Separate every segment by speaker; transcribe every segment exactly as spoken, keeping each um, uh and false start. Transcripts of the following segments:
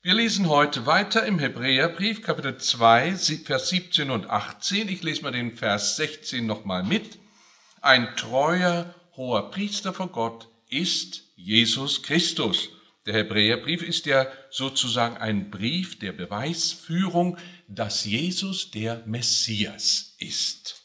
Speaker 1: Wir lesen heute weiter im Hebräerbrief, Kapitel zwei, Vers siebzehn und achtzehn. Ich lese mal den Vers sechzehn nochmal mit. Ein treuer, hoher Priester vor Gott ist Jesus Christus. Der Hebräerbrief ist ja sozusagen ein Brief der Beweisführung, dass Jesus der Messias ist.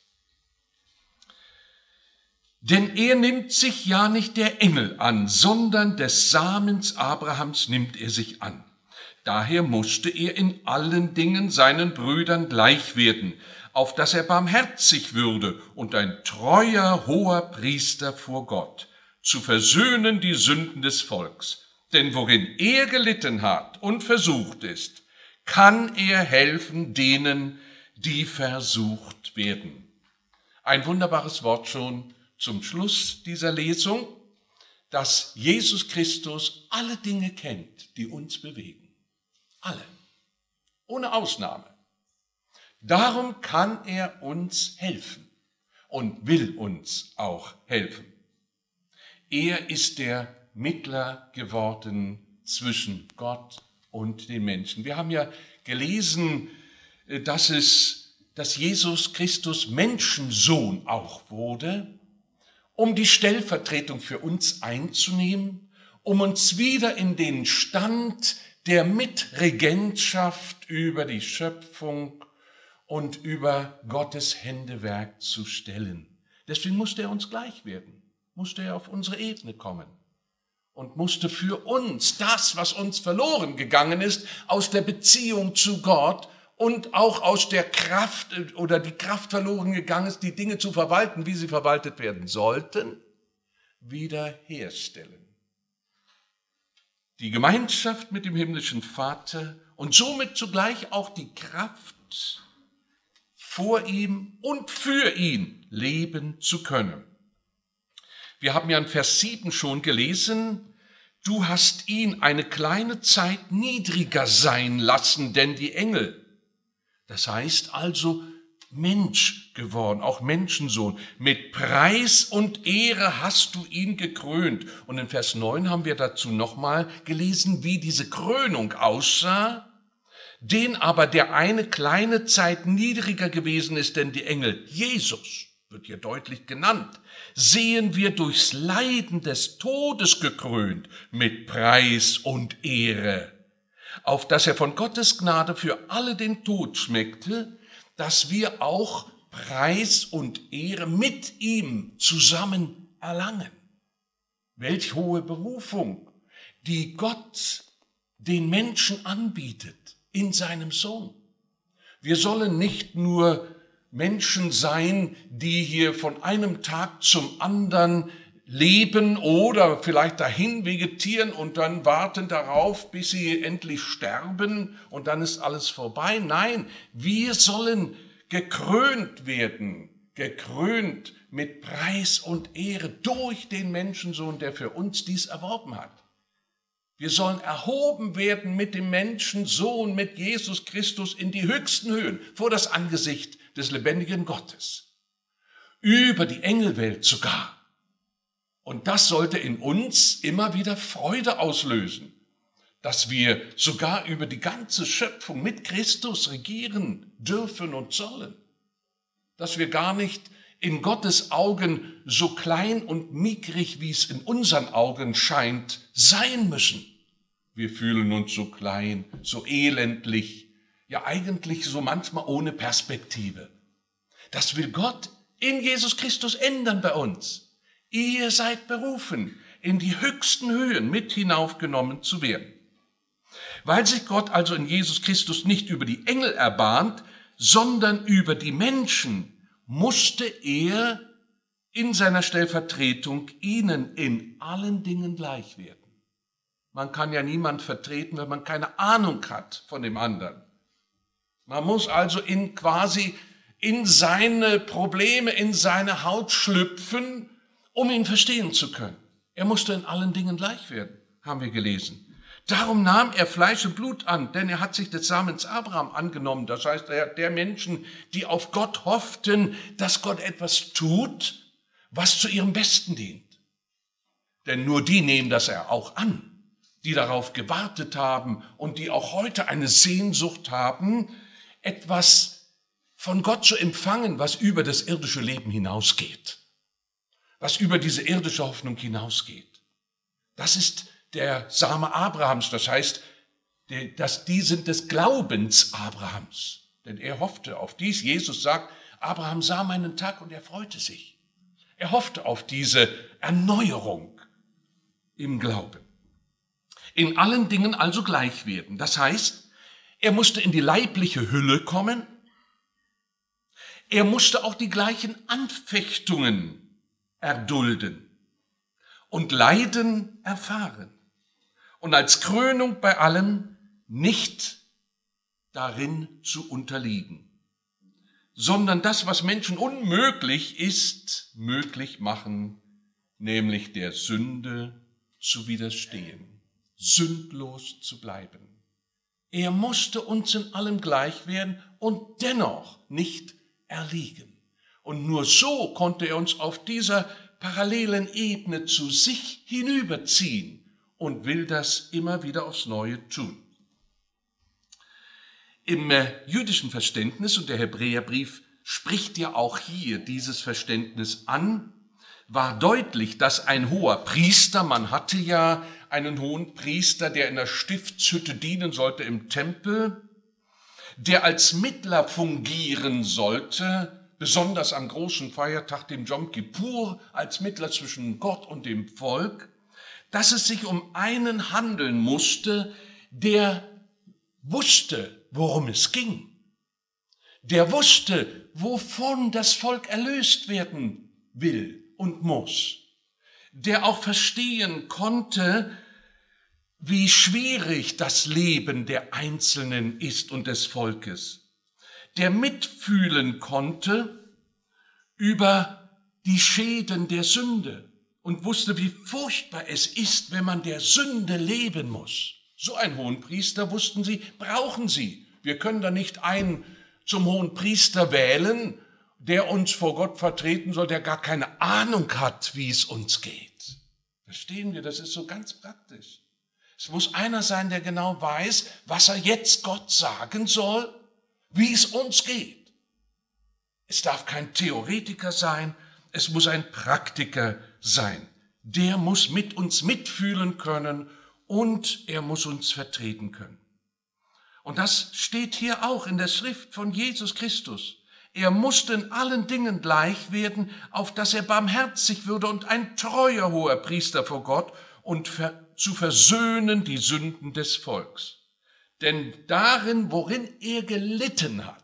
Speaker 1: Denn er nimmt sich ja nicht der Engel an, sondern des Samens Abrahams nimmt er sich an. Daher musste er in allen Dingen seinen Brüdern gleich werden, auf dass er barmherzig würde und ein treuer, hoher Priester vor Gott, zu versöhnen die Sünden des Volks. Denn worin er gelitten hat und versucht ist, kann er helfen denen, die versucht werden. Ein wunderbares Wort schon zum Schluss dieser Lesung, dass Jesus Christus alle Dinge kennt, die uns bewegen. Alle, ohne Ausnahme. Darum kann er uns helfen und will uns auch helfen. Er ist der Mittler geworden zwischen Gott und den Menschen. Wir haben ja gelesen, dass es, dass Jesus Christus Menschensohn auch wurde, um die Stellvertretung für uns einzunehmen, um uns wieder in den Stand der Mitregentschaft über die Schöpfung und über Gottes Händewerk zu stellen. Deswegen musste er uns gleich werden, musste er auf unsere Ebene kommen und musste für uns das, was uns verloren gegangen ist, aus der Beziehung zu Gott und auch aus der Kraft oder die Kraft verloren gegangen ist, die Dinge zu verwalten, wie sie verwaltet werden sollten, wiederherstellen. Die Gemeinschaft mit dem himmlischen Vater und somit zugleich auch die Kraft, vor ihm und für ihn leben zu können. Wir haben ja in Vers sieben schon gelesen, du hast ihn eine kleine Zeit niedriger sein lassen, denn die Engel. Das heißt also Mensch geworden, auch Menschensohn. Mit Preis und Ehre hast du ihn gekrönt. Und in Vers neun haben wir dazu nochmal gelesen, wie diese Krönung aussah. Den aber, der eine kleine Zeit niedriger gewesen ist, denn die Engel, Jesus, wird hier deutlich genannt, sehen wir durchs Leiden des Todes gekrönt mit Preis und Ehre, auf dass er von Gottes Gnade für alle den Tod schmeckte, dass wir auch Preis und Ehre mit ihm zusammen erlangen. Welch hohe Berufung, die Gott den Menschen anbietet in seinem Sohn. Wir sollen nicht nur Menschen sein, die hier von einem Tag zum anderen leben oder vielleicht dahin vegetieren und dann warten darauf, bis sie endlich sterben und dann ist alles vorbei. Nein, wir sollen gekrönt werden, gekrönt mit Preis und Ehre durch den Menschensohn, der für uns dies erworben hat. Wir sollen erhoben werden mit dem Menschensohn, mit Jesus Christus in die höchsten Höhen, vor das Angesicht des lebendigen Gottes, über die Engelwelt sogar. Und das sollte in uns immer wieder Freude auslösen, dass wir sogar über die ganze Schöpfung mit Christus regieren dürfen und sollen, dass wir gar nicht in Gottes Augen so klein und mickrig, wie es in unseren Augen scheint, sein müssen. Wir fühlen uns so klein, so elendlich, ja eigentlich so manchmal ohne Perspektive. Das will Gott in Jesus Christus ändern bei uns. Ihr seid berufen, in die höchsten Höhen mit hinaufgenommen zu werden. Weil sich Gott also in Jesus Christus nicht über die Engel erbarmt, sondern über die Menschen, musste er in seiner Stellvertretung ihnen in allen Dingen gleich werden. Man kann ja niemand vertreten, wenn man keine Ahnung hat von dem anderen. Man muss also in quasi in seine Probleme, in seine Haut schlüpfen, um ihn verstehen zu können. Er musste in allen Dingen gleich werden, haben wir gelesen. Darum nahm er Fleisch und Blut an, denn er hat sich des Samens Abraham angenommen. Das heißt, der, der Menschen, die auf Gott hofften, dass Gott etwas tut, was zu ihrem Besten dient. Denn nur die nehmen das er auch an, die darauf gewartet haben und die auch heute eine Sehnsucht haben, etwas von Gott zu empfangen, was über das irdische Leben hinausgeht, was über diese irdische Hoffnung hinausgeht. Das ist der Same Abrahams, das heißt, dass die sind des Glaubens Abrahams, denn er hoffte auf dies. Jesus sagt, Abraham sah meinen Tag und er freute sich. Er hoffte auf diese Erneuerung im Glauben. In allen Dingen also gleich werden. Das heißt, er musste in die leibliche Hülle kommen. Er musste auch die gleichen Anfechtungen erdulden und Leiden erfahren. Und als Krönung bei allem nicht darin zu unterliegen, sondern das, was Menschen unmöglich ist, möglich machen, nämlich der Sünde zu widerstehen, sündlos zu bleiben. Er musste uns in allem gleich werden und dennoch nicht erliegen. Und nur so konnte er uns auf dieser parallelen Ebene zu sich hinüberziehen und will das immer wieder aufs Neue tun. Im jüdischen Verständnis, und der Hebräerbrief spricht ja auch hier dieses Verständnis an, war deutlich, dass ein hoher Priester, man hatte ja einen hohen Priester, der in der Stiftshütte dienen sollte im Tempel, der als Mittler fungieren sollte, besonders am großen Feiertag, dem Jom Kippur, als Mittler zwischen Gott und dem Volk, dass es sich um einen handeln musste, der wusste, worum es ging. Der wusste, wovon das Volk erlöst werden will und muss. Der auch verstehen konnte, wie schwierig das Leben der Einzelnen ist und des Volkes. Der mitfühlen konnte über die Schäden der Sünde und wusste, wie furchtbar es ist, wenn man der Sünde leben muss. So einen Hohenpriester, wussten sie, brauchen sie. Wir können da nicht einen zum Hohenpriester wählen, der uns vor Gott vertreten soll, der gar keine Ahnung hat, wie es uns geht. Verstehen wir, das ist so ganz praktisch. Es muss einer sein, der genau weiß, was er jetzt Gott sagen soll, wie es uns geht. Es darf kein Theoretiker sein, es muss ein Praktiker sein. Der muss mit uns mitfühlen können und er muss uns vertreten können. Und das steht hier auch in der Schrift von Jesus Christus. Er musste in allen Dingen gleich werden, auf dass er barmherzig würde und ein treuer hoher Priester vor Gott und ver- zu versöhnen die Sünden des Volks. Denn darin, worin er gelitten hat,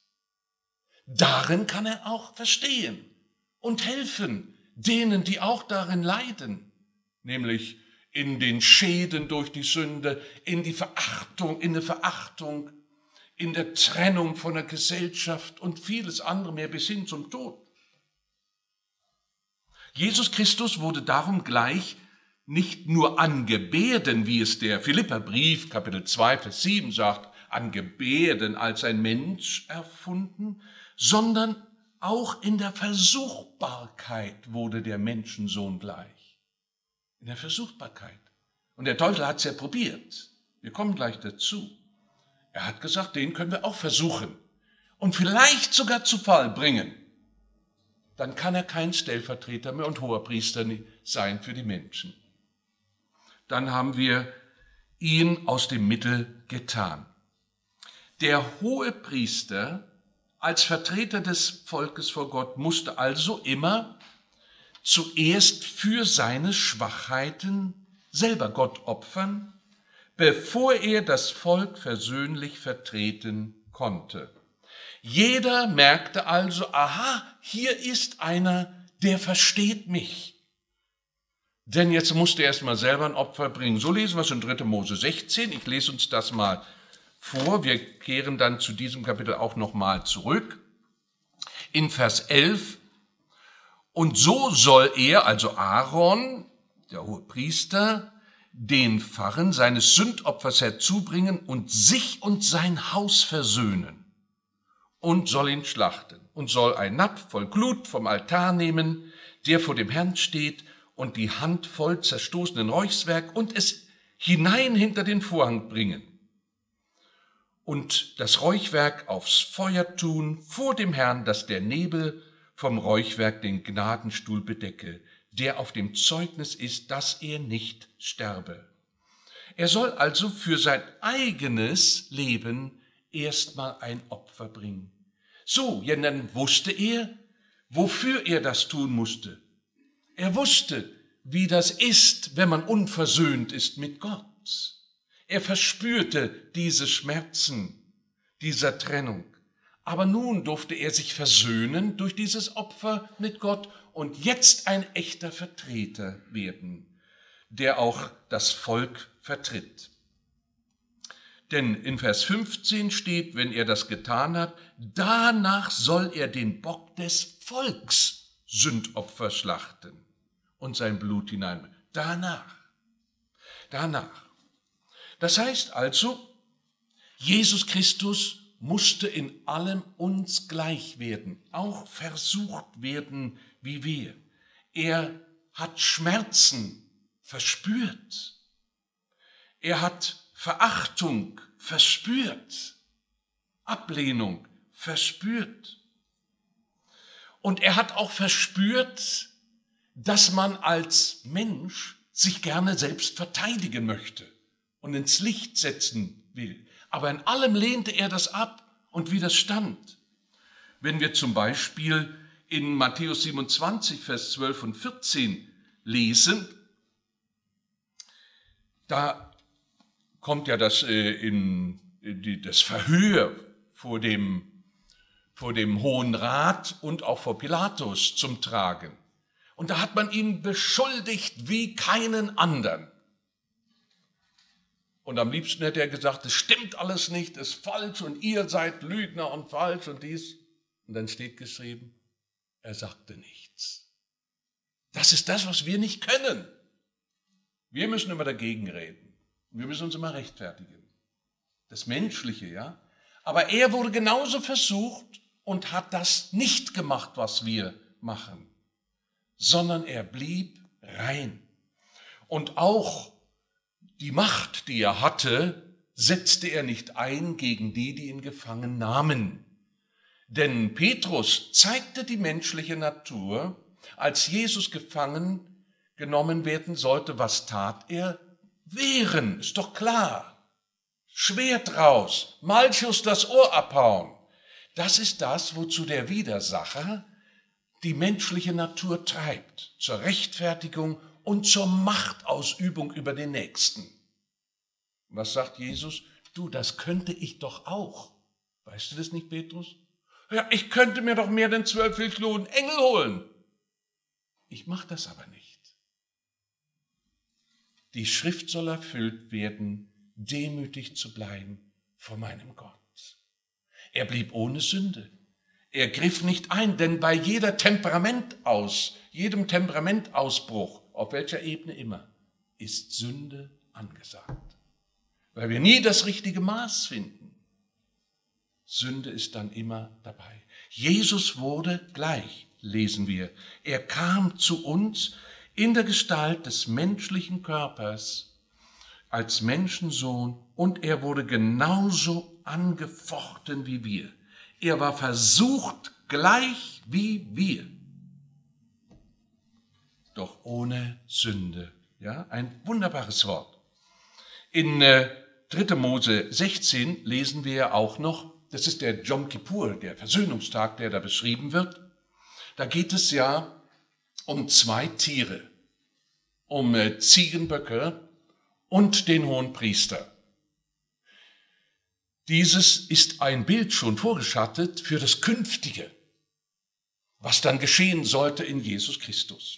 Speaker 1: darin kann er auch verstehen und helfen denen, die auch darin leiden, nämlich in den Schäden durch die Sünde, in die Verachtung, in der Verachtung, in der Trennung von der Gesellschaft und vieles andere mehr bis hin zum Tod. Jesus Christus wurde darum gleich nicht nur an Gebärden, wie es der Philipperbrief, Kapitel zwei, Vers sieben sagt, an Gebärden als ein Mensch erfunden, sondern auch in der Versuchbarkeit wurde der Menschensohn gleich. In der Versuchbarkeit. Und der Teufel hat es ja probiert. Wir kommen gleich dazu. Er hat gesagt, den können wir auch versuchen und vielleicht sogar zu Fall bringen. Dann kann er kein Stellvertreter mehr und Hoherpriester sein für die Menschen. Dann haben wir ihn aus dem Mittel getan. Der Hohepriester als Vertreter des Volkes vor Gott musste also immer zuerst für seine Schwachheiten selber Gott opfern, bevor er das Volk versöhnlich vertreten konnte. Jeder merkte also, aha, hier ist einer, der versteht mich. Denn jetzt musste er erst mal selber ein Opfer bringen. So lesen wir es in dritter Mose sechzehn. Ich lese uns das mal vor. Wir kehren dann zu diesem Kapitel auch nochmal zurück. In Vers elf. Und so soll er, also Aaron, der hohe Priester, den Pfarren seines Sündopfers herzubringen und sich und sein Haus versöhnen und soll ihn schlachten und soll ein Napf voll Glut vom Altar nehmen, der vor dem Herrn steht, und die Hand voll zerstoßenen Räuchswerk und es hinein hinter den Vorhang bringen und das Räuchwerk aufs Feuer tun vor dem Herrn, dass der Nebel vom Räuchwerk den Gnadenstuhl bedecke, der auf dem Zeugnis ist, dass er nicht sterbe. Er soll also für sein eigenes Leben erstmal ein Opfer bringen. So, ja, dann wusste er, wofür er das tun musste. Er wusste, wie das ist, wenn man unversöhnt ist mit Gott. Er verspürte diese Schmerzen dieser Trennung. Aber nun durfte er sich versöhnen durch dieses Opfer mit Gott und jetzt ein echter Vertreter werden, der auch das Volk vertritt. Denn in Vers fünfzehn steht, wenn er das getan hat, danach soll er den Bock des Volks Sündopfer schlachten und sein Blut hinein. Danach. Danach. Das heißt also, Jesus Christus musste in allem uns gleich werden, auch versucht werden wie wir. Er hat Schmerzen verspürt. Er hat Verachtung verspürt, Ablehnung verspürt. Und er hat auch verspürt, dass man als Mensch sich gerne selbst verteidigen möchte und ins Licht setzen will. Aber in allem lehnte er das ab und widerstand. Wenn wir zum Beispiel in Matthäus siebenundzwanzig, Vers zwölf und vierzehn lesen, da kommt ja das, äh, in, in die, das Verhör vor dem, vor dem Hohen Rat und auch vor Pilatus zum Tragen. Und da hat man ihn beschuldigt wie keinen anderen. Und am liebsten hätte er gesagt, es stimmt alles nicht, es ist falsch und ihr seid Lügner und falsch und dies. Und dann steht geschrieben, er sagte nichts. Das ist das, was wir nicht können. Wir müssen immer dagegen reden. Wir müssen uns immer rechtfertigen. Das Menschliche, ja. Aber er wurde genauso versucht und hat das nicht gemacht, was wir machen, sondern er blieb rein. Und auch die Macht, die er hatte, setzte er nicht ein gegen die, die ihn gefangen nahmen. Denn Petrus zeigte die menschliche Natur, als Jesus gefangen genommen werden sollte. Was tat er? Wehren, ist doch klar. Schwert raus, Malchus das Ohr abhauen. Das ist das, wozu der Widersacher die menschliche Natur treibt, zur Rechtfertigung und zur Machtausübung über den Nächsten. Was sagt Jesus? Du, das könnte ich doch auch. Weißt du das nicht, Petrus? Ja, ich könnte mir doch mehr denn zwölf Millionen Engel holen. Ich mache das aber nicht. Die Schrift soll erfüllt werden, demütig zu bleiben vor meinem Gott. Er blieb ohne Sünde. Er griff nicht ein, denn bei jeder Temperamentaus, jedem Temperamentausbruch, auf welcher Ebene immer, ist Sünde angesagt. Weil wir nie das richtige Maß finden. Sünde ist dann immer dabei. Jesus wurde gleich, lesen wir. Er kam zu uns in der Gestalt des menschlichen Körpers als Menschensohn und er wurde genauso angefochten wie wir. Er war versucht gleich wie wir, doch ohne Sünde. Ja, ein wunderbares Wort. In äh, dritter Mose sechzehn lesen wir auch noch, das ist der Jom Kippur, der Versöhnungstag, der da beschrieben wird. Da geht es ja um zwei Tiere, um äh, Ziegenböcke und den Hohenpriester. Dieses ist ein Bild schon vorgeschattet für das Künftige, was dann geschehen sollte in Jesus Christus.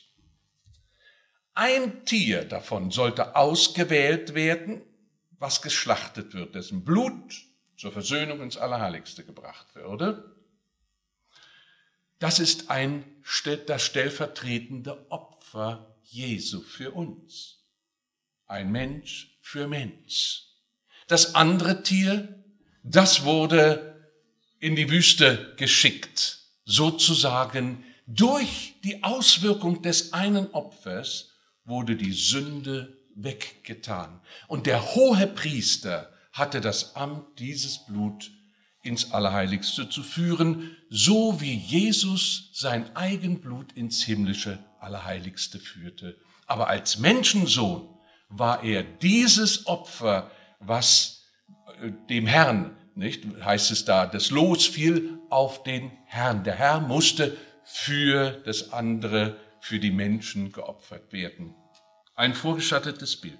Speaker 1: Ein Tier davon sollte ausgewählt werden, was geschlachtet wird, dessen Blut zur Versöhnung ins Allerheiligste gebracht würde. Das ist ein, das stellvertretende Opfer Jesu für uns. Ein Mensch für Mensch. Das andere Tier, das wurde in die Wüste geschickt, sozusagen durch die Auswirkung des einen Opfers wurde die Sünde weggetan. Und der hohe Priester hatte das Amt, dieses Blut ins Allerheiligste zu führen, so wie Jesus sein Eigenblut ins himmlische Allerheiligste führte. Aber als Menschensohn war er dieses Opfer, was dem Herrn, nicht, heißt es da, das Los fiel auf den Herrn. Der Herr musste für das andere, für die Menschen geopfert werden. Ein vorgeschattetes Bild.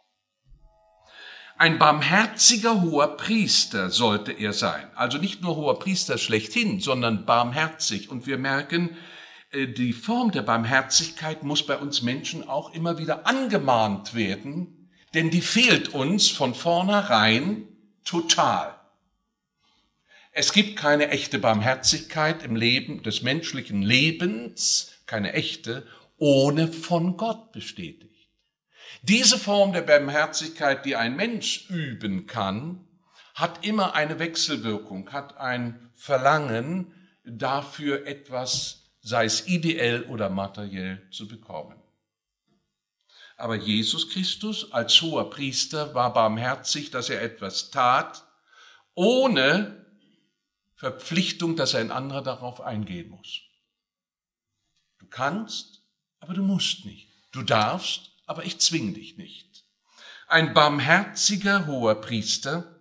Speaker 1: Ein barmherziger hoher Priester sollte er sein. Also nicht nur hoher Priester schlechthin, sondern barmherzig. Und wir merken, die Form der Barmherzigkeit muss bei uns Menschen auch immer wieder angemahnt werden, denn die fehlt uns von vornherein total. Es gibt keine echte Barmherzigkeit im Leben des menschlichen Lebens, keine echte, ohne von Gott bestätigt. Diese Form der Barmherzigkeit, die ein Mensch üben kann, hat immer eine Wechselwirkung, hat ein Verlangen dafür, etwas, sei es ideell oder materiell, zu bekommen. Aber Jesus Christus als hoher Priester war barmherzig, dass er etwas tat, ohne Verpflichtung, dass ein anderer darauf eingehen muss. Du kannst, aber du musst nicht. Du darfst, aber ich zwinge dich nicht. Ein barmherziger hoher Priester.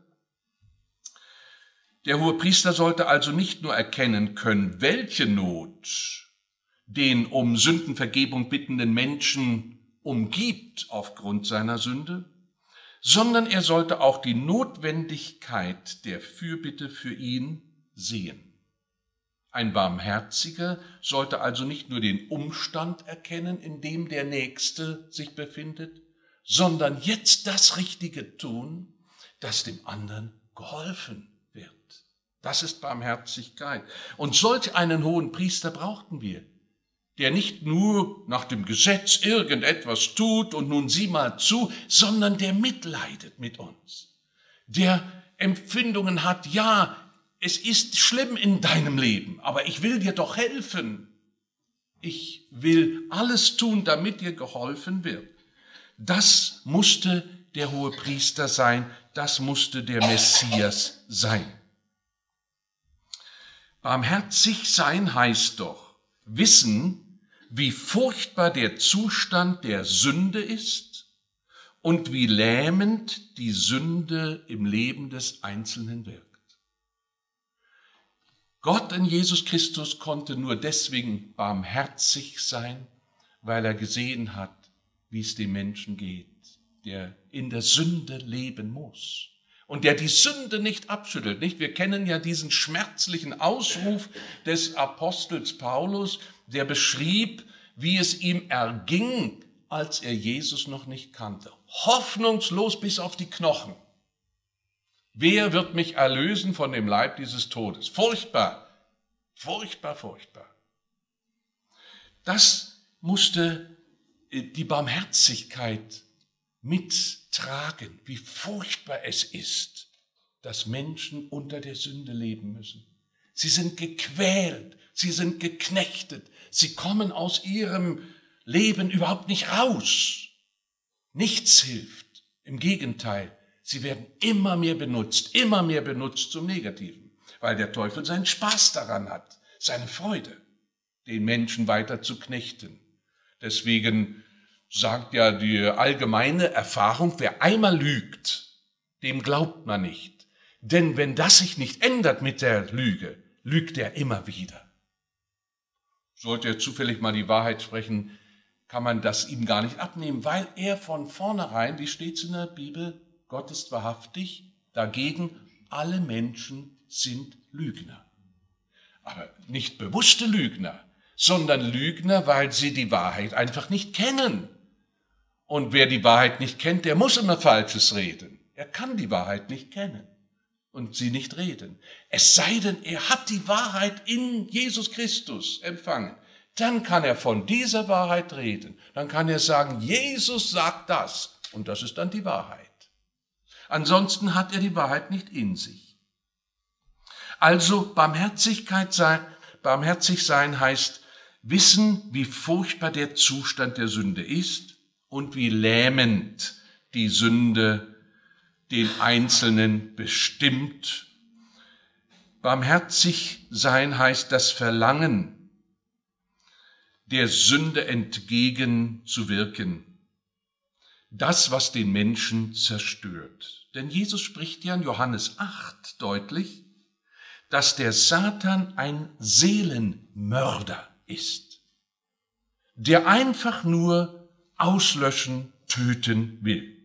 Speaker 1: Der hohe Priester sollte also nicht nur erkennen können, welche Not den um Sündenvergebung bittenden Menschen umgibt aufgrund seiner Sünde, sondern er sollte auch die Notwendigkeit der Fürbitte für ihn sehen. Ein Barmherziger sollte also nicht nur den Umstand erkennen, in dem der Nächste sich befindet, sondern jetzt das Richtige tun, dass dem anderen geholfen wird. Das ist Barmherzigkeit. Und solch einen hohen Priester brauchten wir, der nicht nur nach dem Gesetz irgendetwas tut und nun sieh mal zu, sondern der mitleidet mit uns, der Empfindungen hat, ja, es ist schlimm in deinem Leben, aber ich will dir doch helfen. Ich will alles tun, damit dir geholfen wird. Das musste der hohe Priester sein, das musste der Messias sein. Barmherzig sein heißt doch wissen, wie furchtbar der Zustand der Sünde ist und wie lähmend die Sünde im Leben des Einzelnen wirkt. Gott in Jesus Christus konnte nur deswegen barmherzig sein, weil er gesehen hat, wie es dem Menschen geht, der in der Sünde leben muss und der die Sünde nicht abschüttelt. Nicht? Wir kennen ja diesen schmerzlichen Ausruf des Apostels Paulus, der beschrieb, wie es ihm erging, als er Jesus noch nicht kannte. Hoffnungslos bis auf die Knochen. Wer wird mich erlösen von dem Leib dieses Todes? Furchtbar, furchtbar, furchtbar. Das musste die Barmherzigkeit mittragen, wie furchtbar es ist, dass Menschen unter der Sünde leben müssen. Sie sind gequält, sie sind geknechtet, sie kommen aus ihrem Leben überhaupt nicht raus. Nichts hilft, im Gegenteil. Sie werden immer mehr benutzt, immer mehr benutzt zum Negativen, weil der Teufel seinen Spaß daran hat, seine Freude, den Menschen weiter zu knechten. Deswegen sagt ja die allgemeine Erfahrung, wer einmal lügt, dem glaubt man nicht. Denn wenn das sich nicht ändert mit der Lüge, lügt er immer wieder. Sollte er zufällig mal die Wahrheit sprechen, kann man das ihm gar nicht abnehmen, weil er von vornherein, wie steht es in der Bibel, Gott ist wahrhaftig, dagegen alle Menschen sind Lügner. Aber nicht bewusste Lügner, sondern Lügner, weil sie die Wahrheit einfach nicht kennen. Und wer die Wahrheit nicht kennt, der muss immer Falsches reden. Er kann die Wahrheit nicht kennen und sie nicht reden. Es sei denn, er hat die Wahrheit in Jesus Christus empfangen. Dann kann er von dieser Wahrheit reden. Dann kann er sagen, Jesus sagt das und das ist dann die Wahrheit. Ansonsten hat er die Wahrheit nicht in sich. Also Barmherzigkeit sein, barmherzig sein heißt wissen, wie furchtbar der Zustand der Sünde ist und wie lähmend die Sünde den Einzelnen bestimmt. Barmherzig sein heißt das Verlangen, der Sünde entgegenzuwirken. Das, was den Menschen zerstört. Denn Jesus spricht ja in Johannes acht deutlich, dass der Satan ein Seelenmörder ist, der einfach nur auslöschen, töten will.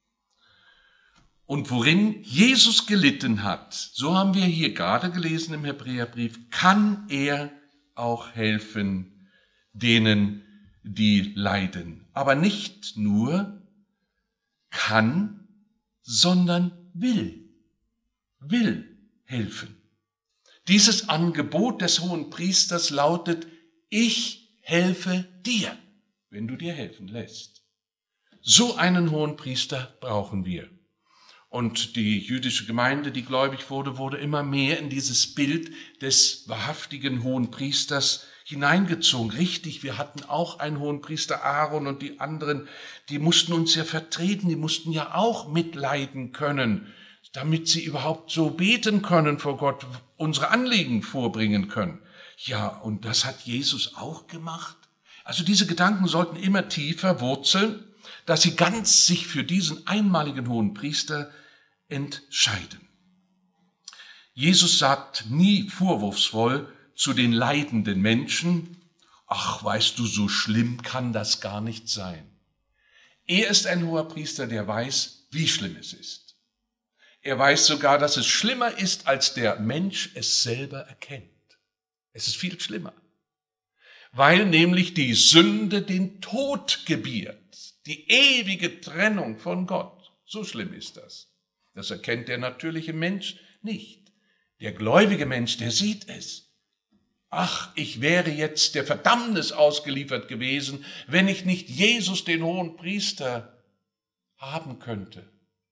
Speaker 1: Und worin Jesus gelitten hat, so haben wir hier gerade gelesen im Hebräerbrief, kann er auch helfen denen, die leiden. Aber nicht nur kann, sondern will, will helfen. Dieses Angebot des Hohenpriesters lautet, ich helfe dir, wenn du dir helfen lässt. So einen Hohenpriester brauchen wir. Und die jüdische Gemeinde, die gläubig wurde, wurde immer mehr in dieses Bild des wahrhaftigen Hohenpriesters hineingezogen. Richtig, wir hatten auch einen Hohenpriester Aaron und die anderen, die mussten uns ja vertreten, die mussten ja auch mitleiden können, damit sie überhaupt so beten können vor Gott, unsere Anliegen vorbringen können. Ja, und das hat Jesus auch gemacht. Also diese Gedanken sollten immer tiefer wurzeln, dass sie ganz sich für diesen einmaligen Hohenpriester entscheiden. Jesus sagt nie vorwurfsvoll zu den leidenden Menschen, ach, weißt du, so schlimm kann das gar nicht sein. Er ist ein Hoherpriester, der weiß, wie schlimm es ist. Er weiß sogar, dass es schlimmer ist, als der Mensch es selber erkennt. Es ist viel schlimmer, weil nämlich die Sünde den Tod gebiert, die ewige Trennung von Gott. So schlimm ist das. Das erkennt der natürliche Mensch nicht. Der gläubige Mensch, der sieht es. Ach, ich wäre jetzt der Verdammnis ausgeliefert gewesen, wenn ich nicht Jesus, den Hohenpriester, haben könnte.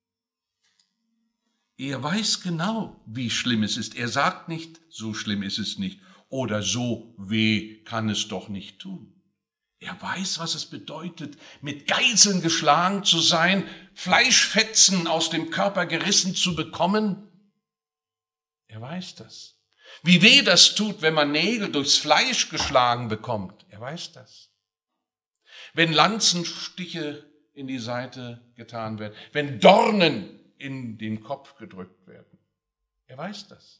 Speaker 1: Er weiß genau, wie schlimm es ist. Er sagt nicht, so schlimm ist es nicht oder so weh kann es doch nicht tun. Er weiß, was es bedeutet, mit Geißeln geschlagen zu sein, Fleischfetzen aus dem Körper gerissen zu bekommen. Er weiß das. Wie weh das tut, wenn man Nägel durchs Fleisch geschlagen bekommt. Er weiß das. Wenn Lanzenstiche in die Seite getan werden, wenn Dornen in den Kopf gedrückt werden. Er weiß das.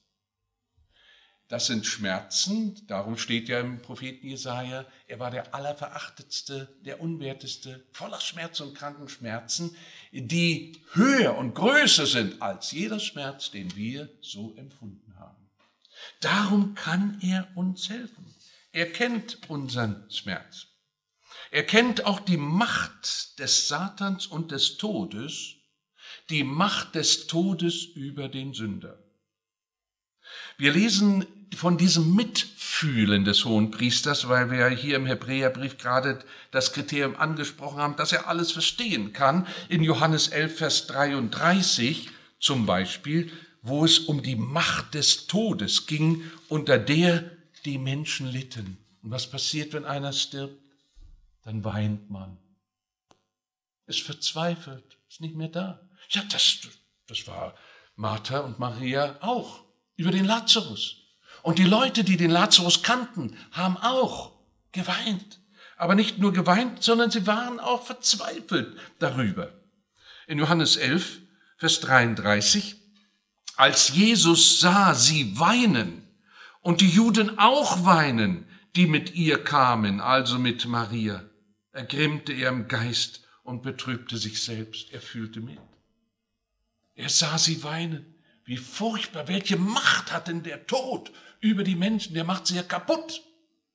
Speaker 1: Das sind Schmerzen, darum steht ja im Propheten Jesaja, er war der Allerverachtetste, der Unwerteste, voller Schmerz und Krankenschmerzen, die höher und größer sind als jeder Schmerz, den wir so empfunden haben. Darum kann er uns helfen. Er kennt unseren Schmerz. Er kennt auch die Macht des Satans und des Todes, die Macht des Todes über den Sünder. Wir lesen von diesem Mitfühlen des Hohenpriesters, weil wir hier im Hebräerbrief gerade das Kriterium angesprochen haben, dass er alles verstehen kann. In Johannes elf, Vers dreiunddreißig zum Beispiel, wo es um die Macht des Todes ging, unter der die Menschen litten. Und was passiert, wenn einer stirbt? Dann weint man. Ist verzweifelt, ist nicht mehr da. Ja, das, das war Martha und Maria auch, über den Lazarus. Und die Leute, die den Lazarus kannten, haben auch geweint. Aber nicht nur geweint, sondern sie waren auch verzweifelt darüber. In Johannes elf, Vers dreiunddreißig, als Jesus sah sie weinen und die Juden auch weinen, die mit ihr kamen, also mit Maria, ergrimmte er im Geist und betrübte sich selbst. Er fühlte mit. Er sah sie weinen. Wie furchtbar, welche Macht hat denn der Tod über die Menschen? Der macht sie ja kaputt.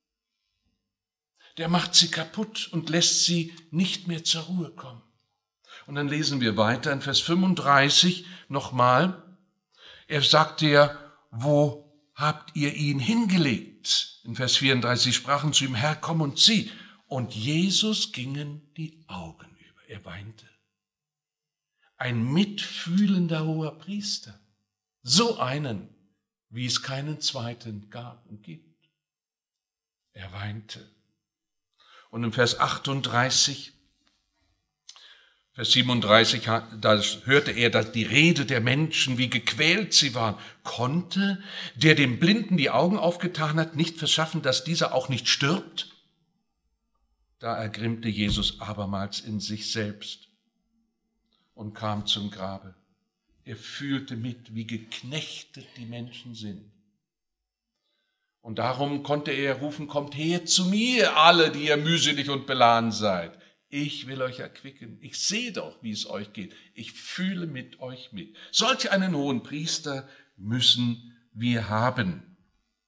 Speaker 1: Der macht sie kaputt und lässt sie nicht mehr zur Ruhe kommen. Und dann lesen wir weiter in Vers fünfunddreißig nochmal. Er sagte ja, wo habt ihr ihn hingelegt? In Vers vierunddreißig sprachen zu ihm, Herr, komm und sieh. Und Jesus gingen die Augen über. Er weinte. Ein mitfühlender hoher Priester. So einen, wie es keinen zweiten gab und gibt. Er weinte. Und im Vers achtunddreißig, Vers siebenunddreißig, da hörte er dass die Rede der Menschen, wie gequält sie waren. Konnte der dem Blinden die Augen aufgetan hat, nicht verschaffen, dass dieser auch nicht stirbt? Da ergrimmte Jesus abermals in sich selbst und kam zum Grabe. Er fühlte mit, wie geknechtet die Menschen sind. Und darum konnte er rufen, kommt her zu mir, alle, die ihr mühselig und beladen seid. Ich will euch erquicken. Ich sehe doch, wie es euch geht. Ich fühle mit euch mit. Solch einen hohen Priester müssen wir haben.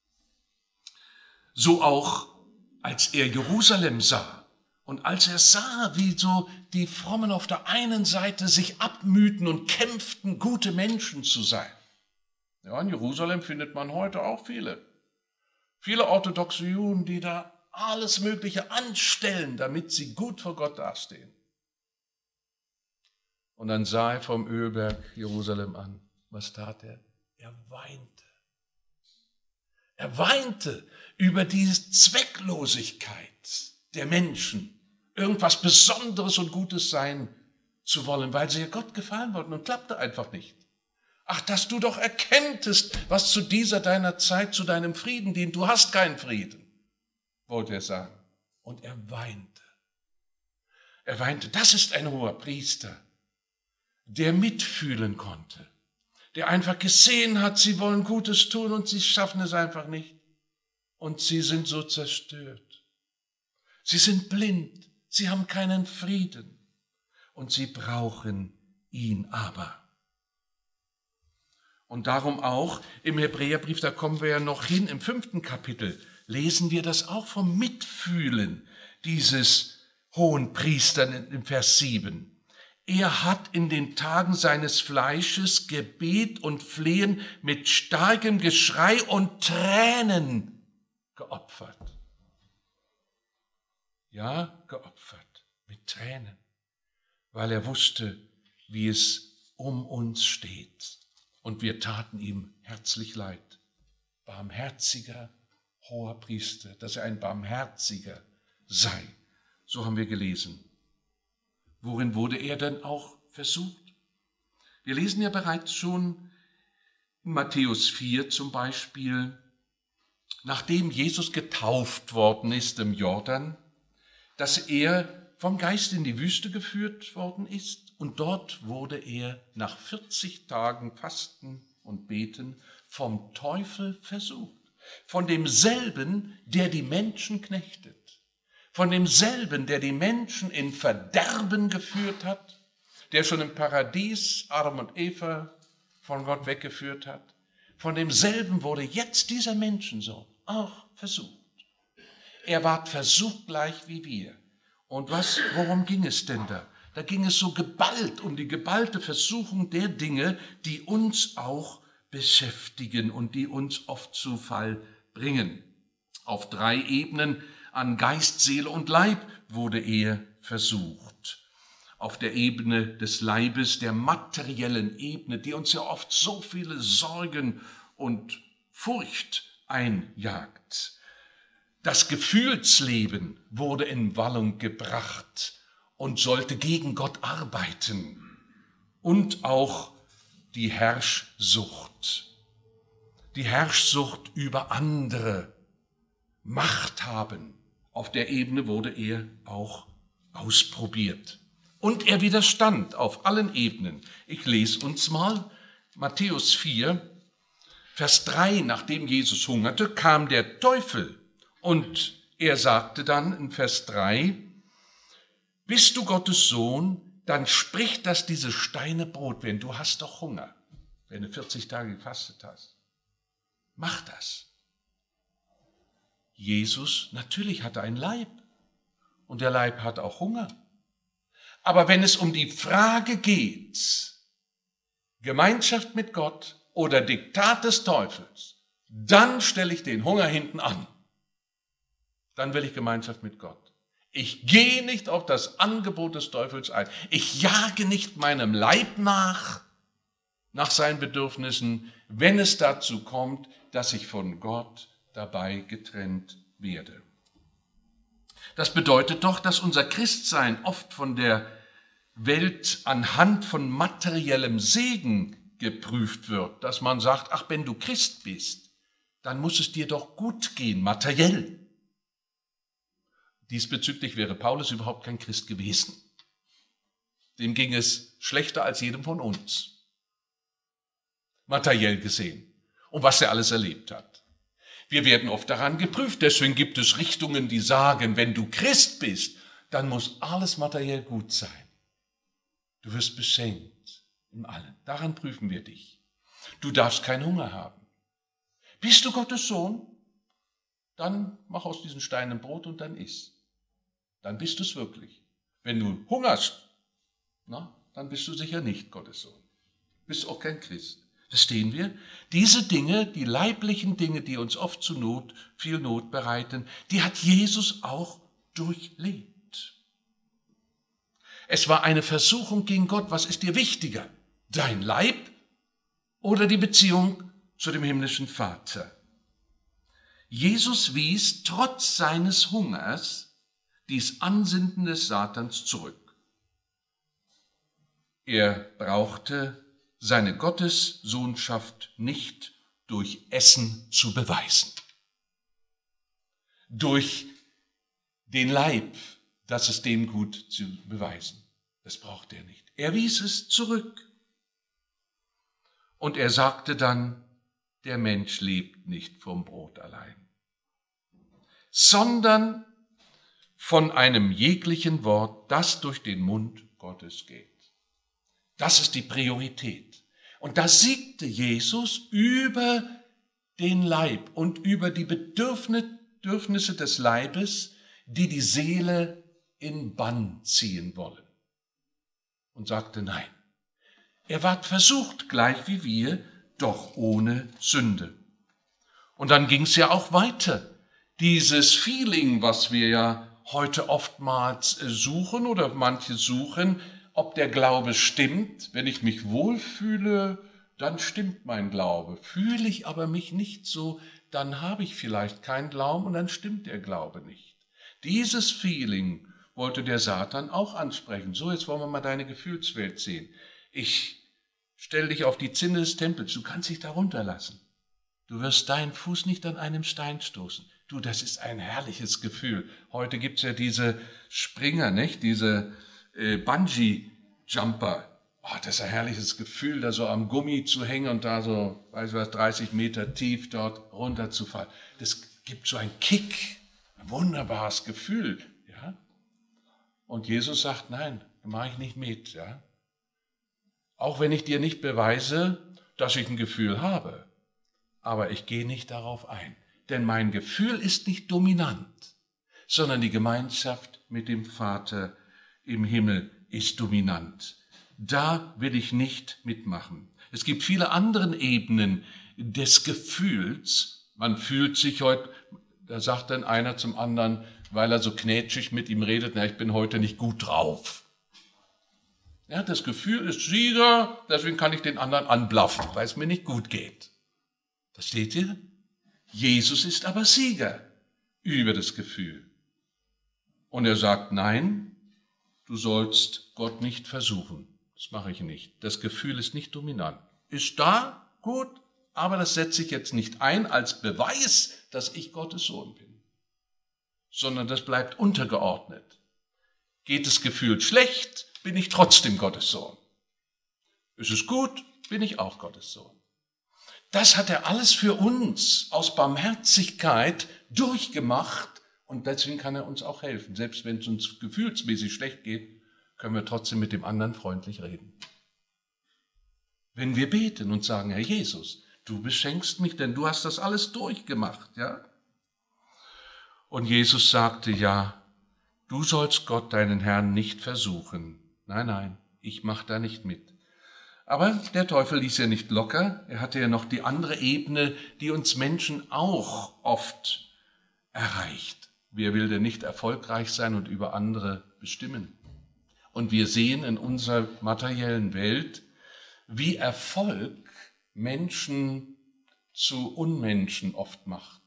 Speaker 1: So auch, als er Jerusalem sah und als er sah, wie so die Frommen auf der einen Seite sich abmühten und kämpften, gute Menschen zu sein. Ja, in Jerusalem findet man heute auch viele. Viele orthodoxe Juden, die da alles Mögliche anstellen, damit sie gut vor Gott dastehen. Und dann sah er vom Ölberg Jerusalem an. Was tat er? Er weinte. Er weinte über die Zwecklosigkeit der Menschen, irgendwas Besonderes und Gutes sein zu wollen, weil sie ja Gott gefallen wollten und klappte einfach nicht. Ach, dass du doch erkenntest, was zu dieser deiner Zeit zu deinem Frieden dient. Du hast keinen Frieden, wollte er sagen. Und er weinte. Er weinte. Das ist ein hoher Priester, der mitfühlen konnte, der einfach gesehen hat, sie wollen Gutes tun und sie schaffen es einfach nicht. Und sie sind so zerstört. Sie sind blind. Sie haben keinen Frieden. Und sie brauchen ihn aber. Und darum auch im Hebräerbrief, da kommen wir ja noch hin, im fünften Kapitel, lesen wir das auch vom Mitfühlen dieses hohen Priesters im Vers sieben. Er hat in den Tagen seines Fleisches Gebet und Flehen mit starkem Geschrei und Tränen geopfert. Ja, geopfert, mit Tränen, weil er wusste, wie es um uns steht. Und wir taten ihm herzlich leid. Barmherziger, hoher Priester, dass er ein Barmherziger sei. So haben wir gelesen. Worin wurde er denn auch versucht? Wir lesen ja bereits schon in Matthäus vier zum Beispiel, nachdem Jesus getauft worden ist im Jordan, dass er vom Geist in die Wüste geführt worden ist. Und dort wurde er nach vierzig Tagen Fasten und Beten vom Teufel versucht. Von demselben, der die Menschen knechtet. Von demselben, der die Menschen in Verderben geführt hat. Der schon im Paradies Adam und Eva von Gott weggeführt hat. Von demselben wurde jetzt dieser Menschensohn auch versucht. Er ward versucht gleich wie wir. Und was, worum ging es denn da? Da ging es so geballt um die geballte Versuchung der Dinge, die uns auch beschäftigen und die uns oft zu Fall bringen. Auf drei Ebenen, an Geist, Seele und Leib, wurde er versucht. Auf der Ebene des Leibes, der materiellen Ebene, die uns ja oft so viele Sorgen und Furcht einjagt. Das Gefühlsleben wurde in Wallung gebracht und sollte gegen Gott arbeiten. Und auch die Herrschsucht. Die Herrschsucht über andere, Macht haben. Auf der Ebene wurde er auch ausprobiert. Und er widerstand auf allen Ebenen. Ich lese uns mal Matthäus vier, Vers drei. Nachdem Jesus hungerte, kam der Teufel. Und er sagte dann in Vers drei, bist du Gottes Sohn, dann sprich, dass diese Steine Brot werden. Du hast doch Hunger, wenn du vierzig Tage gefastet hast. Mach das. Jesus, natürlich hat er einen Leib und der Leib hat auch Hunger. Aber wenn es um die Frage geht, Gemeinschaft mit Gott oder Diktat des Teufels, dann stelle ich den Hunger hinten an. Dann will ich Gemeinschaft mit Gott. Ich gehe nicht auf das Angebot des Teufels ein. Ich jage nicht meinem Leib nach, nach seinen Bedürfnissen, wenn es dazu kommt, dass ich von Gott dabei getrennt werde. Das bedeutet doch, dass unser Christsein oft von der Welt anhand von materiellem Segen geprüft wird, dass man sagt, ach, wenn du Christ bist, dann muss es dir doch gut gehen, materiell. Diesbezüglich wäre Paulus überhaupt kein Christ gewesen. Dem ging es schlechter als jedem von uns, materiell gesehen, und was er alles erlebt hat. Wir werden oft daran geprüft, deswegen gibt es Richtungen, die sagen, wenn du Christ bist, dann muss alles materiell gut sein. Du wirst beschenkt in allem. Daran prüfen wir dich. Du darfst keinen Hunger haben. Bist du Gottes Sohn? Dann mach aus diesen Steinen Brot und dann iss. Dann bist du es wirklich. Wenn du hungerst, na, dann bist du sicher nicht Gottes Sohn. Bist auch kein Christ. Verstehen wir? Diese Dinge, die leiblichen Dinge, die uns oft zu Not, viel Not bereiten, die hat Jesus auch durchlebt. Es war eine Versuchung gegen Gott. Was ist dir wichtiger? Dein Leib oder die Beziehung zu dem himmlischen Vater? Jesus wies trotz seines Hungers dies Ansinnen des Satans zurück. Er brauchte seine Gottessohnschaft nicht durch Essen zu beweisen. Durch den Leib, dass es dem gut zu beweisen. Das brauchte er nicht. Er wies es zurück. Und er sagte dann, der Mensch lebt nicht vom Brot allein, sondern von einem jeglichen Wort, das durch den Mund Gottes geht. Das ist die Priorität. Und da siegte Jesus über den Leib und über die Bedürfnisse des Leibes, die die Seele in Bann ziehen wollen. Und sagte nein. Er ward versucht, gleich wie wir, doch ohne Sünde. Und dann ging es ja auch weiter. Dieses Feeling, was wir ja heute oftmals suchen oder manche suchen, ob der Glaube stimmt. Wenn ich mich wohlfühle, dann stimmt mein Glaube. Fühle ich aber mich nicht so, dann habe ich vielleicht keinen Glauben und dann stimmt der Glaube nicht. Dieses Feeling wollte der Satan auch ansprechen. So, jetzt wollen wir mal deine Gefühlswelt sehen. Ich stelle dich auf die Zinne des Tempels, du kannst dich da runterlassen. Du wirst deinen Fuß nicht an einem Stein stoßen. Du, das ist ein herrliches Gefühl. Heute gibt es ja diese Springer, nicht? Diese äh, Bungee-Jumper. Oh, das ist ein herrliches Gefühl, da so am Gummi zu hängen und da so, weiß ich was, dreißig Meter tief dort runterzufallen. Das gibt so einen Kick, ein wunderbares Gefühl. Ja? Und Jesus sagt, nein, da mache ich nicht mit. Ja? Auch wenn ich dir nicht beweise, dass ich ein Gefühl habe. Aber ich gehe nicht darauf ein. Denn mein Gefühl ist nicht dominant, sondern die Gemeinschaft mit dem Vater im Himmel ist dominant. Da will ich nicht mitmachen. Es gibt viele andere Ebenen des Gefühls. Man fühlt sich heute, da sagt dann einer zum anderen, weil er so knätschig mit ihm redet, na, ich bin heute nicht gut drauf. Ja, das Gefühl ist Sieger, deswegen kann ich den anderen anblaffen, weil es mir nicht gut geht. Versteht ihr? Jesus ist aber Sieger über das Gefühl. Und er sagt, nein, du sollst Gott nicht versuchen. Das mache ich nicht. Das Gefühl ist nicht dominant. Ist da, gut, aber das setze ich jetzt nicht ein als Beweis, dass ich Gottes Sohn bin, sondern das bleibt untergeordnet. Geht das Gefühl schlecht, bin ich trotzdem Gottes Sohn. Ist es gut, bin ich auch Gottes Sohn. Das hat er alles für uns aus Barmherzigkeit durchgemacht und deswegen kann er uns auch helfen. Selbst wenn es uns gefühlsmäßig schlecht geht, können wir trotzdem mit dem anderen freundlich reden. Wenn wir beten und sagen, Herr Jesus, du beschenkst mich, denn du hast das alles durchgemacht, ja? Und Jesus sagte, ja, du sollst Gott, deinen Herrn, nicht versuchen. Nein, nein, ich mache da nicht mit. Aber der Teufel ließ ja nicht locker. Er hatte ja noch die andere Ebene, die uns Menschen auch oft erreicht. Wer will denn nicht erfolgreich sein und über andere bestimmen? Und wir sehen in unserer materiellen Welt, wie Erfolg Menschen zu Unmenschen oft macht.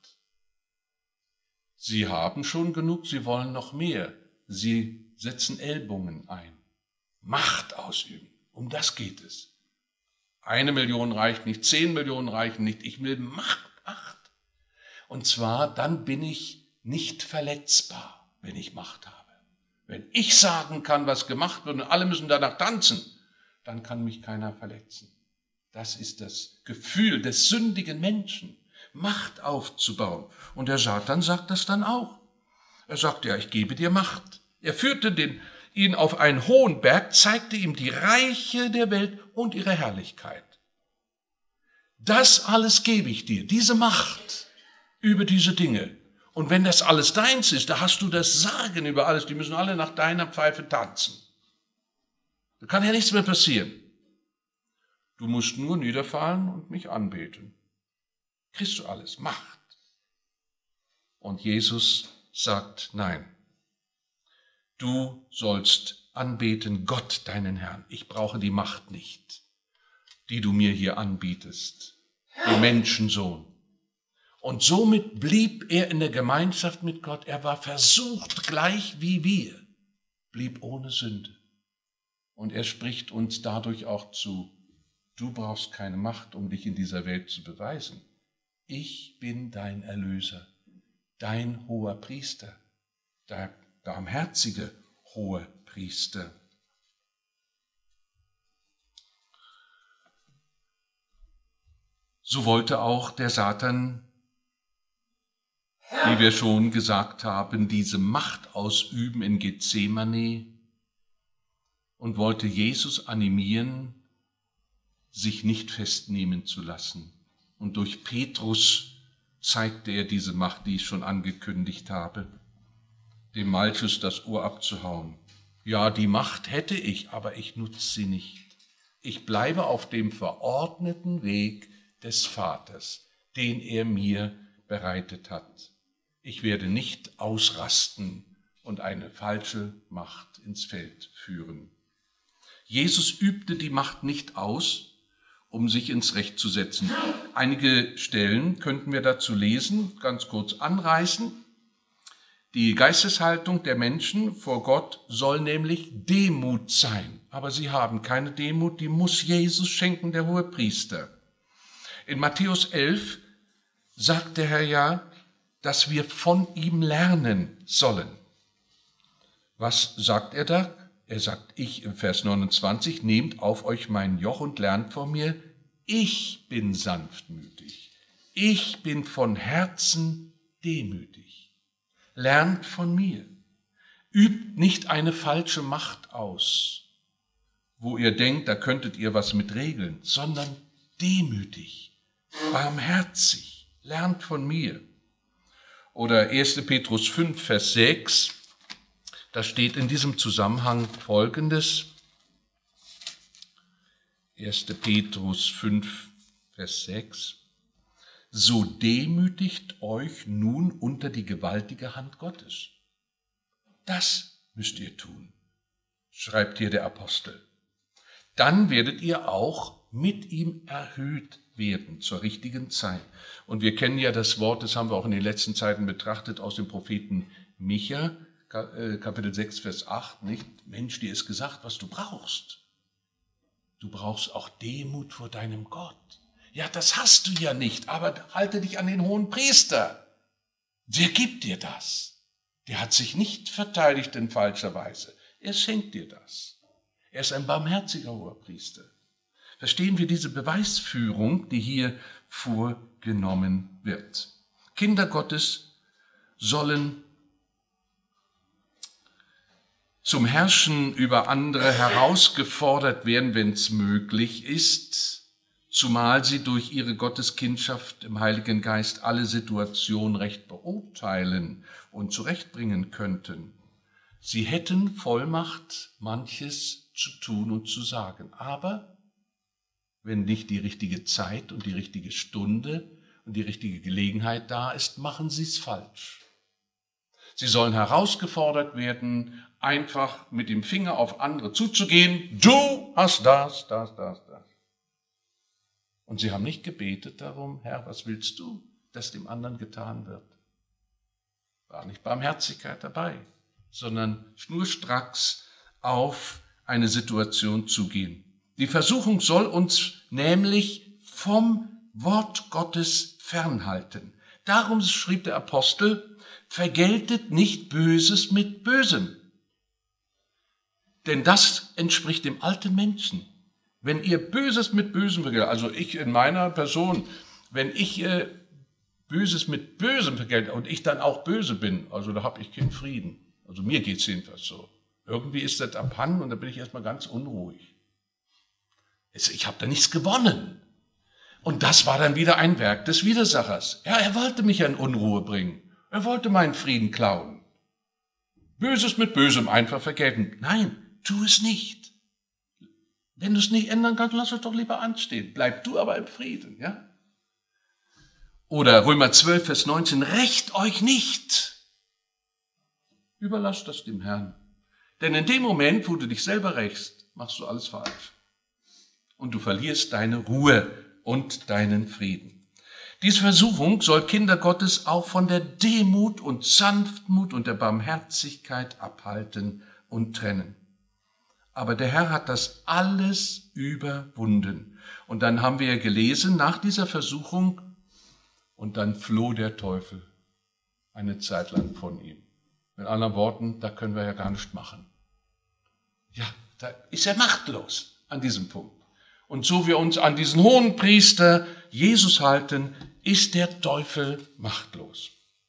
Speaker 1: Sie haben schon genug, sie wollen noch mehr. Sie setzen Ellbogen ein. Macht ausüben. Um das geht es. Eine Million reicht nicht, zehn Millionen reichen nicht. Ich will Macht, Macht. Und zwar, dann bin ich nicht verletzbar, wenn ich Macht habe. Wenn ich sagen kann, was gemacht wird und alle müssen danach tanzen, dann kann mich keiner verletzen. Das ist das Gefühl des sündigen Menschen, Macht aufzubauen. Und der Satan sagt das dann auch. Er sagt, ja, ich gebe dir Macht. Er führte den, ihn auf einen hohen Berg, zeigte ihm die Reiche der Welt und ihre Herrlichkeit. Das alles gebe ich dir, diese Macht über diese Dinge. Und wenn das alles deins ist, da hast du das Sagen über alles. Die müssen alle nach deiner Pfeife tanzen. Da kann ja nichts mehr passieren. Du musst nur niederfallen und mich anbeten. Kriegst du alles, Macht. Und Jesus sagt, nein, du sollst anbeten Gott, deinen Herrn. Ich brauche die Macht nicht, die du mir hier anbietest, den Menschensohn. Und somit blieb er in der Gemeinschaft mit Gott. Er war versucht, gleich wie wir, blieb ohne Sünde. Und er spricht uns dadurch auch zu, du brauchst keine Macht, um dich in dieser Welt zu beweisen. Ich bin dein Erlöser, dein hoher Priester, der barmherzige hohe Priester. So wollte auch der Satan, wie wir schon gesagt haben, diese Macht ausüben in Gethsemane und wollte Jesus animieren, sich nicht festnehmen zu lassen. Und durch Petrus zeigte er diese Macht, die ich schon angekündigt habe, dem Malchus das Ohr abzuhauen. Ja, die Macht hätte ich, aber ich nutze sie nicht. Ich bleibe auf dem verordneten Weg des Vaters, den er mir bereitet hat. Ich werde nicht ausrasten und eine falsche Macht ins Feld führen. Jesus übte die Macht nicht aus, um sich ins Recht zu setzen. Einige Stellen könnten wir dazu lesen, ganz kurz anreißen. Die Geisteshaltung der Menschen vor Gott soll nämlich Demut sein. Aber sie haben keine Demut, die muss Jesus schenken, der Hohepriester. In Matthäus elf sagt der Herr ja, dass wir von ihm lernen sollen. Was sagt er da? Er sagt, ich im Vers neunundzwanzig, nehmt auf euch mein Joch und lernt von mir, ich bin sanftmütig, ich bin von Herzen demütig. Lernt von mir, übt nicht eine falsche Macht aus, wo ihr denkt, da könntet ihr was mit regeln, sondern demütig, barmherzig, lernt von mir. Oder erster Petrus fünf, Vers sechs, da steht in diesem Zusammenhang Folgendes. erster Petrus fünf, Vers sechs. So demütigt euch nun unter die gewaltige Hand Gottes. Das müsst ihr tun, schreibt hier der Apostel. Dann werdet ihr auch mit ihm erhöht werden zur richtigen Zeit. Und wir kennen ja das Wort, das haben wir auch in den letzten Zeiten betrachtet, aus dem Propheten Micha, Kapitel sechs, Vers acht, nicht? Mensch, dir ist gesagt, was du brauchst. Du brauchst auch Demut vor deinem Gott. Ja, das hast du ja nicht, aber halte dich an den hohen Priester. Der gibt dir das. Der hat sich nicht verteidigt in falscher Weise. Er schenkt dir das. Er ist ein barmherziger hoher Priester. Verstehen wir diese Beweisführung, die hier vorgenommen wird. Kinder Gottes sollen zum Herrschen über andere herausgefordert werden, wenn es möglich ist, zumal sie durch ihre Gotteskindschaft im Heiligen Geist alle Situationen recht beurteilen und zurechtbringen könnten. Sie hätten Vollmacht, manches zu tun und zu sagen, aber wenn nicht die richtige Zeit und die richtige Stunde und die richtige Gelegenheit da ist, machen sie es falsch. Sie sollen herausgefordert werden, einfach mit dem Finger auf andere zuzugehen. Du hast das, das, das, das. Und sie haben nicht gebetet darum, Herr, was willst du, dass dem anderen getan wird? War nicht Barmherzigkeit dabei, sondern schnurstracks auf eine Situation zugehen. Die Versuchung soll uns nämlich vom Wort Gottes fernhalten. Darum schrieb der Apostel, vergeltet nicht Böses mit Bösem. Denn das entspricht dem alten Menschen. Wenn ihr Böses mit Bösem vergeltet, also ich in meiner Person, wenn ich äh, Böses mit Bösem vergelte und ich dann auch böse bin, also da habe ich keinen Frieden. Also mir geht es jedenfalls so. Irgendwie ist das abhanden und da bin ich erstmal ganz unruhig. Ich habe da nichts gewonnen. Und das war dann wieder ein Werk des Widersachers. Ja, er wollte mich in Unruhe bringen. Er wollte meinen Frieden klauen. Böses mit Bösem einfach vergelten. Nein, tu es nicht. Wenn du es nicht ändern kannst, lass es doch lieber anstehen. Bleib du aber im Frieden, ja? Oder Römer zwölf, Vers neunzehn, rächt euch nicht. Überlass das dem Herrn. Denn in dem Moment, wo du dich selber rächst, machst du alles falsch. Und du verlierst deine Ruhe und deinen Frieden. Diese Versuchung soll Kinder Gottes auch von der Demut und Sanftmut und der Barmherzigkeit abhalten und trennen. Aber der Herr hat das alles überwunden. Und dann haben wir ja gelesen, nach dieser Versuchung, und dann floh der Teufel eine Zeit lang von ihm. Mit anderen Worten, da können wir ja gar nichts machen. Ja, da ist er machtlos an diesem Punkt. Und so wir uns an diesen hohen Priester Jesus halten, ist der Teufel machtlos.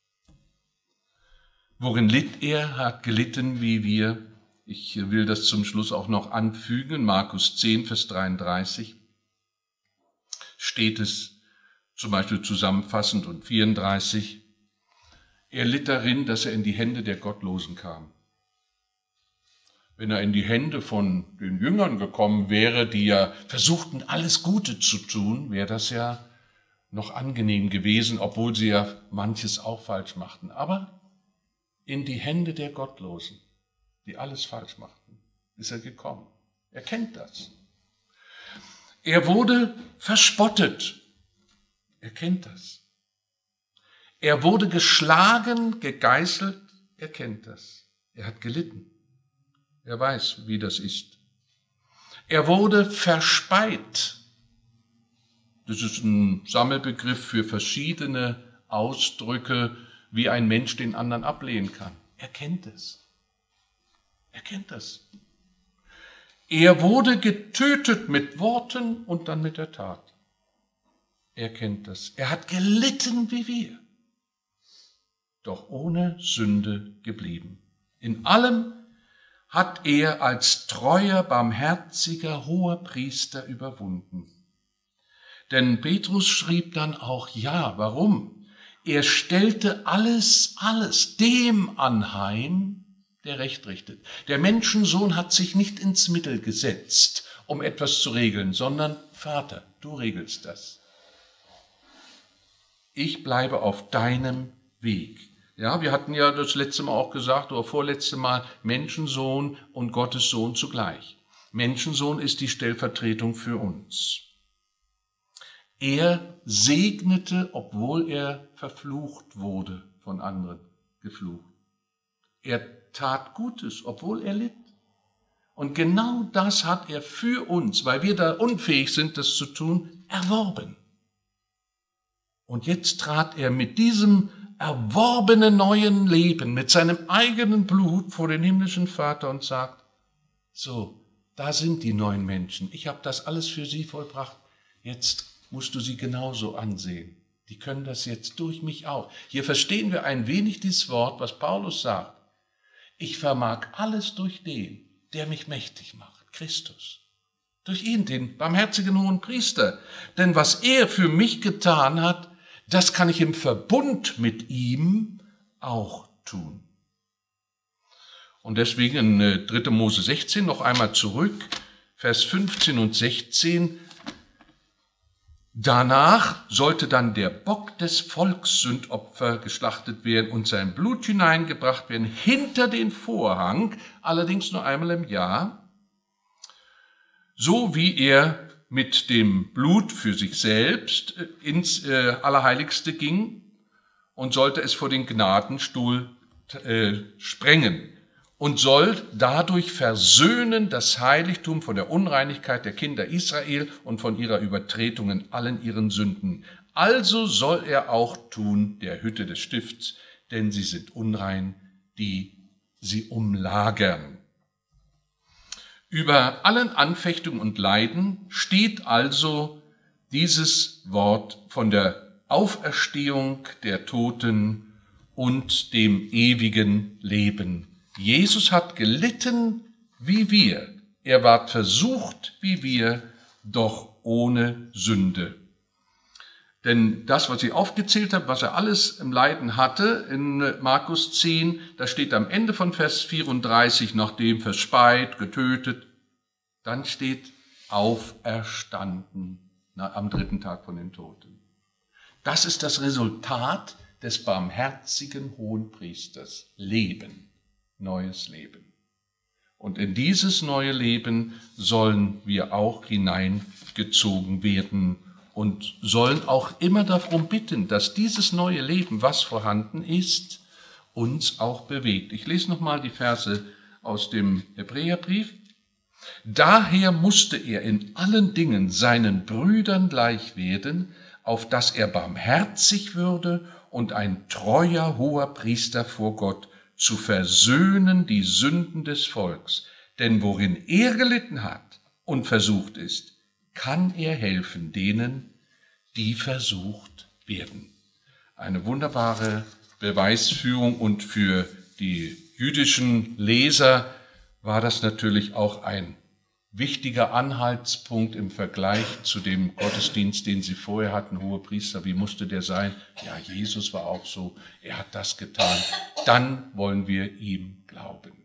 Speaker 1: Worin litt er? Hat gelitten wie wir. Ich will das zum Schluss auch noch anfügen. Markus zehn, Vers dreiunddreißig steht es zum Beispiel zusammenfassend und vierunddreißig. Er litt darin, dass er in die Hände der Gottlosen kam. Wenn er in die Hände von den Jüngern gekommen wäre, die ja versuchten, alles Gute zu tun, wäre das ja noch angenehm gewesen, obwohl sie ja manches auch falsch machten. Aber in die Hände der Gottlosen, die alles falsch machten, ist er gekommen. Er kennt das. Er wurde verspottet. Er kennt das. Er wurde geschlagen, gegeißelt. Er kennt das. Er hat gelitten. Er weiß, wie das ist. Er wurde verspeit. Das ist ein Sammelbegriff für verschiedene Ausdrücke, wie ein Mensch den anderen ablehnen kann. Er kennt es. Er kennt das. Er wurde getötet mit Worten und dann mit der Tat. Er kennt das. Er hat gelitten wie wir, doch ohne Sünde geblieben. In allem hat er als treuer, barmherziger, hoher Priester überwunden. Denn Petrus schrieb dann auch, ja, warum? Er stellte alles, alles dem anheim, der Recht richtet. Der Menschensohn hat sich nicht ins Mittel gesetzt, um etwas zu regeln, sondern Vater, du regelst das. Ich bleibe auf deinem Weg. Ja, wir hatten ja das letzte Mal auch gesagt, oder vorletzte Mal, Menschensohn und Gottes Sohn zugleich. Menschensohn ist die Stellvertretung für uns. Er segnete, obwohl er verflucht wurde, von anderen geflucht. Er tat Gutes, obwohl er litt. Und genau das hat er für uns, weil wir da unfähig sind, das zu tun, erworben. Und jetzt trat er mit diesem erworbenen neuen Leben, mit seinem eigenen Blut vor den himmlischen Vater und sagt, so, da sind die neuen Menschen. Ich habe das alles für sie vollbracht. Jetzt musst du sie genauso ansehen. Die können das jetzt durch mich auch. Hier verstehen wir ein wenig dieses Wort, was Paulus sagt. Ich vermag alles durch den, der mich mächtig macht, Christus. Durch ihn, den barmherzigen hohen Priester. Denn was er für mich getan hat, das kann ich im Verbund mit ihm auch tun. Und deswegen in dritter Mose sechzehn noch einmal zurück, Vers fünfzehn und sechzehn. Danach sollte dann der Bock des Volkssündopfer geschlachtet werden und sein Blut hineingebracht werden hinter den Vorhang, allerdings nur einmal im Jahr, so wie er mit dem Blut für sich selbst ins äh, Allerheiligste ging und sollte es vor den Gnadenstuhl äh, sprengen. und soll dadurch versöhnen das Heiligtum von der Unreinigkeit der Kinder Israel und von ihrer Übertretung in allen ihren Sünden. Also soll er auch tun der Hütte des Stifts, denn sie sind unrein, die sie umlagern. Über allen Anfechtungen und Leiden steht also dieses Wort von der Auferstehung der Toten und dem ewigen Leben. Jesus hat gelitten wie wir. Er ward versucht wie wir, doch ohne Sünde. Denn das, was ich aufgezählt habe, was er alles im Leiden hatte, in Markus zehn, da steht am Ende von Vers vierunddreißig, nachdem verspeit, getötet, dann steht auferstanden na, am dritten Tag von den Toten. Das ist das Resultat des barmherzigen Hohenpriesters. Leben, neues Leben. Und in dieses neue Leben sollen wir auch hineingezogen werden und sollen auch immer darum bitten, dass dieses neue Leben, was vorhanden ist, uns auch bewegt. Ich lese nochmal die Verse aus dem Hebräerbrief. Daher musste er in allen Dingen seinen Brüdern gleich werden, auf dass er barmherzig würde und ein treuer hoher Priester vor Gott, zu versöhnen die Sünden des Volks. Denn worin er gelitten hat und versucht ist, kann er helfen denen, die versucht werden. Eine wunderbare Beweisführung, und für die jüdischen Leser war das natürlich auch ein wichtiger Anhaltspunkt im Vergleich zu dem Gottesdienst, den sie vorher hatten, Hohepriester. Wie musste der sein? Ja, Jesus war auch so, er hat das getan. Dann wollen wir ihm glauben.